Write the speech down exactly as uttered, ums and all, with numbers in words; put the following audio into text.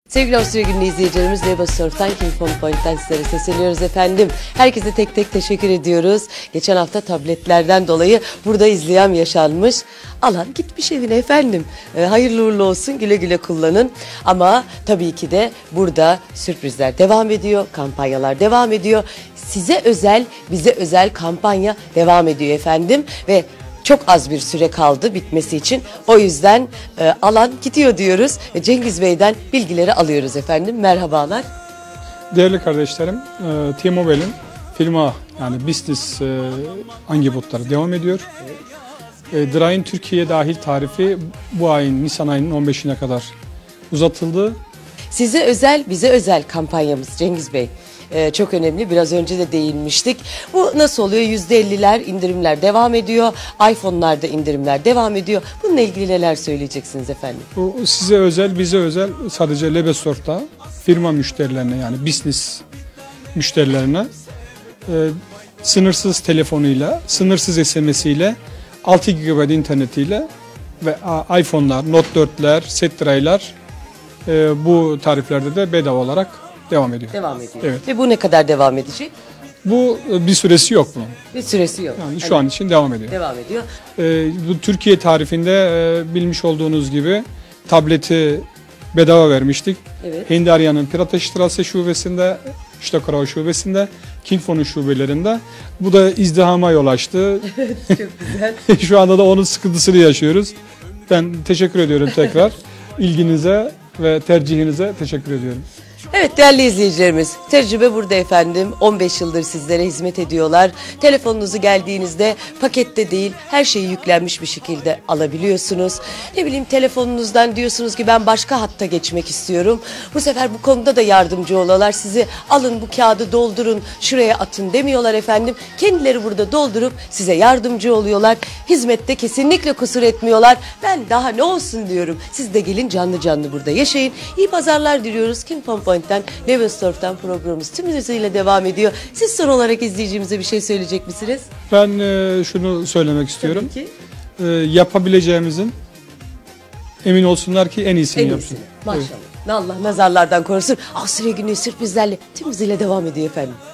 Sevgili Avusturya Günü izleyicilerimiz, Leba Surf'tan King Fon Point'ten sizlere sesleniyoruz efendim. Herkese tek tek teşekkür ediyoruz. Geçen hafta tabletlerden dolayı burada izleyen yaşanmış. Alan gitmiş evine efendim. E, hayırlı uğurlu olsun, güle güle kullanın. Ama tabii ki de burada sürprizler devam ediyor, kampanyalar devam ediyor. Size özel, bize özel kampanya devam ediyor efendim. Ve çok az bir süre kaldı bitmesi için. O yüzden e, alan gidiyor diyoruz. Ve Cengiz Bey'den bilgileri alıyoruz efendim. Merhabalar. Değerli kardeşlerim, e, T-Mobile'in firma yani business e, angibotları devam ediyor. E, Dry'in Türkiye dahil tarifi bu ayın Nisan ayının on beşine kadar uzatıldı. Size özel, bize özel kampanyamız Cengiz Bey. Ee, çok önemli. Biraz önce de değinmiştik. Bu nasıl oluyor? yüzde elliler indirimler devam ediyor. iPhone'larda indirimler devam ediyor. Bununla ilgili neler söyleyeceksiniz efendim? Bu size özel, bize özel sadece Lebesort'ta firma müşterilerine yani business müşterilerine e, sınırsız telefonuyla, sınırsız S M S'iyle, altı gigabayt internetiyle ve a, iPhone'lar, Note dörtler, Set Dry'lar e, bu tariflerde de bedava olarak devam ediyor. Devam ediyor. Evet. Ve bu ne kadar devam edecek? Bu bir süresi yok bunun. Bir süresi yok. Yani şu Evet. an için devam ediyor. Devam ediyor. Ee, bu Türkiye tarifinde e, bilmiş olduğunuz gibi tableti bedava vermiştik. Evet. Hindarya'nın Piratestrasse şubesinde, Stockerau şubesinde, Kingfon'un şubelerinde. Bu da izdihama yol açtı. Çok güzel. Şu anda da onun sıkıntısını yaşıyoruz. Ben teşekkür ediyorum tekrar. İlginize ve tercihinize teşekkür ediyorum. Evet değerli izleyicilerimiz, tecrübe burada efendim. on beş yıldır sizlere hizmet ediyorlar. Telefonunuzu geldiğinizde pakette değil, her şeyi yüklenmiş bir şekilde alabiliyorsunuz. Ne bileyim, telefonunuzdan diyorsunuz ki ben başka hatta geçmek istiyorum. Bu sefer bu konuda da yardımcı oluyorlar. Sizi alın bu kağıdı doldurun, şuraya atın demiyorlar efendim. Kendileri burada doldurup size yardımcı oluyorlar. Hizmette kesinlikle kusur etmiyorlar. Ben daha ne olsun diyorum. Siz de gelin canlı canlı burada yaşayın. İyi pazarlar diliyoruz. King Fon Point'ten, Lebesurf'tan programımız tüm hızıyla devam ediyor. Siz son olarak izleyicimize bir şey söyleyecek misiniz? Ben e, şunu söylemek istiyorum. Tabii ki. E, yapabileceğimizin emin olsunlar ki en iyisini En yapsın. iyisini. Maşallah. Evet. Allah nazarlardan korusun. Avusturya Günü sürprizlerle tüm hızıyla devam ediyor efendim.